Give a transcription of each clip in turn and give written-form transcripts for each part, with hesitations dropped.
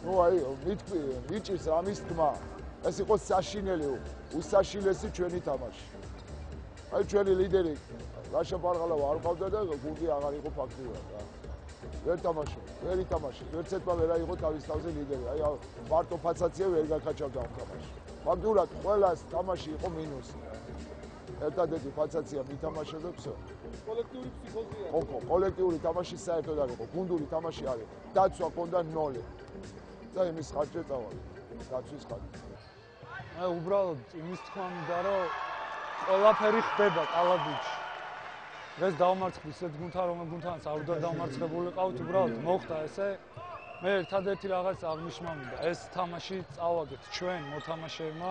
ნუ აი მითქვი მიჭირს რამის თქმა ეს იყო საშინელი უსაშინელესი ჩვენი თამაში აი ჩვენი ლიდერი რაშა პარღალავა არ ყავდა და გუნდი აღარ იყო ფაქტიურად რა ვერ ითამაშე ვერც ერთმა ვერ აიღო თავის თავზე ლიდერი აი მარტო ფაცაცია ვერ გაკაჭავდა ამ თამაშში ფაქტიურად ყველას თამაში იყო მინუსი ერთადერთი ფაცაცია მითამაშე და всё კოლექტიური ფსიქოზია ხო კოლექტიური თამაში საერთოდ არ იყო გუნდური თამაში არ იყო დაცვა ჰქონდა 0 და იმის ხარჯზე წავალ დაცვის ხარჯზე აი უბრალოდ იმის თქმა მინდა რომ ყველაფერი ხდება კალადუჩში დღეს დავმარცხდი ისეთ გუნდთან რომელ გუნდთანაც არ უნდა დავმარცხებული ყავთ უბრალოდ მოხდა ესე მე ერთადერთი რაღაც აღნიშნა მინდა ეს თამაში წავაგეთ ჩვენ მოთამაშეებმა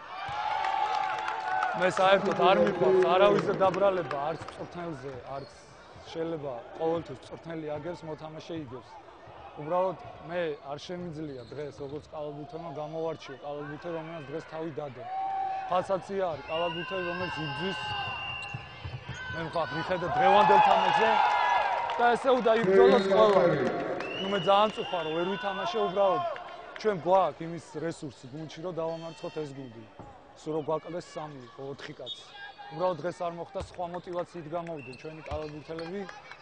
მე საერთოდ არ მიყვარს არავისზე დაბრალება არც მწვრთნელზე არც შეიძლება ყოველთვის მწვრთნელი აგებს მოთამაშე იგებს უბრალოდ მე არ შემიძლია დღეს როგორც კალადუთელმა გამოვარჩიო კალადუთე რომელსაც დღეს თავი დადო ფასაცია არის კალადუთე რომელიც იბძვის მე მიხედა დღევანდელ თამაშზე და ესე უნდა იბრძოლოს ყველა ნუ მე ძალიან წუხარო ვერ ვითამაშე უბრალოდ ჩვენ გვაქვს იმის რესურსი გუნდში რომ დავამარცხოთ ეს გუნდი სულ რო გვაკლდეს 3 იყო 4 კაცი უბრალოდ დღეს არ მოხდა სხვა мотиваციით გამოვიდნენ ჩვენი კალადუთელები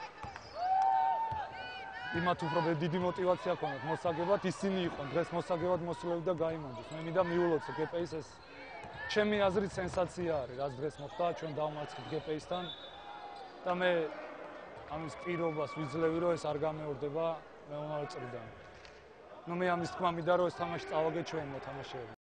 იმათ უფრო დიდი мотиваცია ქონდათ მოსაგებად ისინი იყვნენ დღეს მოსაგებად მოსულები და გაიმარჯვეს მე მინდა მიულოცო გპ-ის ეს ჩემი აზრით სენსაცია არის რაც დღეს მოხდა ჩვენ დავმარცხეთ გპ-ისთან და მე ამის პირობას ვიძლევი რომ ეს არ გამეორდება მეომარ წრიდან ნუ მე ამის თქმა მინდა რომ ეს თამაში წავაგეთ ჩვენ მოთამაშეები